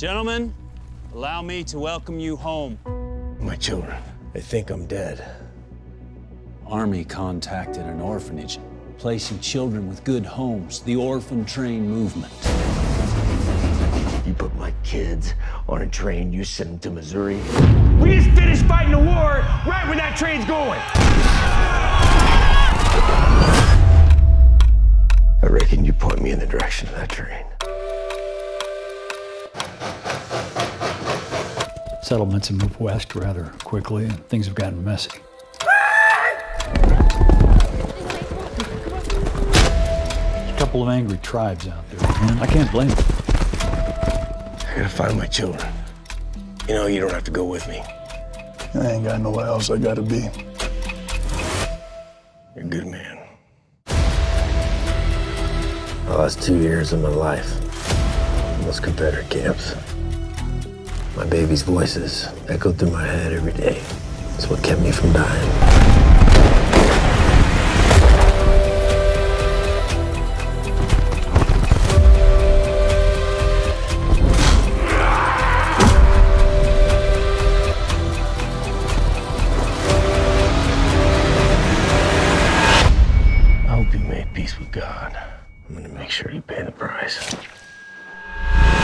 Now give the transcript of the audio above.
Gentlemen, allow me to welcome you home. My children, they think I'm dead. Army contacted an orphanage, placing children with good homes, the orphan train movement. You put my kids on a train, you send them to Missouri. We just finished fighting the war right when that train's going. I reckon you point me in the direction of that train. Settlements have moved west rather quickly, and things have gotten messy. There's a couple of angry tribes out there, and I can't blame them. I gotta find my children. You know, you don't have to go with me. I ain't got nowhere else I gotta be. You're a good man. I lost 2 years of my life in those Confederate camps. My baby's voices echoed through my head every day. It's what kept me from dying. I hope you made peace with God. I'm gonna make sure you pay the price.